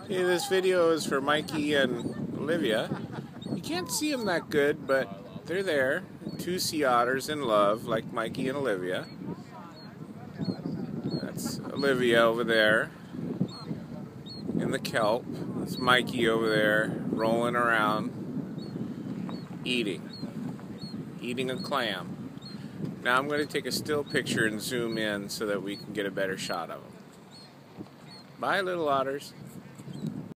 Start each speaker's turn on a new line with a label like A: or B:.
A: Hey, this video is for Mikey and Olivia. You can't see them that good, but they're there. Two sea otters in love, like Mikey and Olivia. That's Olivia over there in the kelp. That's Mikey over there rolling around, eating a clam. Now I'm going to take a still picture and zoom in so that we can get a better shot of them. Bye, little otters.